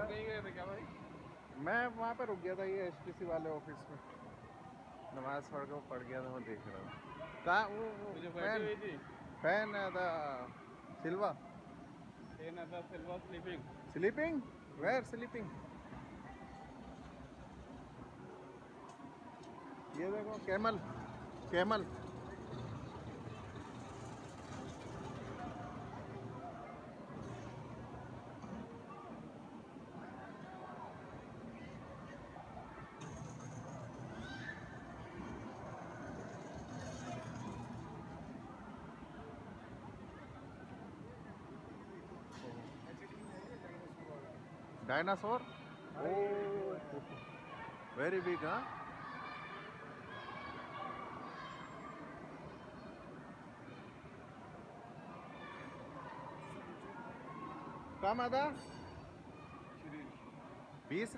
नहीं गए थे क्या भाई? मैं वहाँ पे रुक गया था, ये एसटीसी वाले ऑफिस में। नमाज पढ़ गया था, मैं देख रहा हूँ कहाँ वो मुझे बैठी फैन। हुई थी। फैन था silver. Ten other silver sleeping. Sleeping, where sleeping. ये देखो camel, camel. Dinosaur. Oh, very big हाँ। कम आधा श्री 20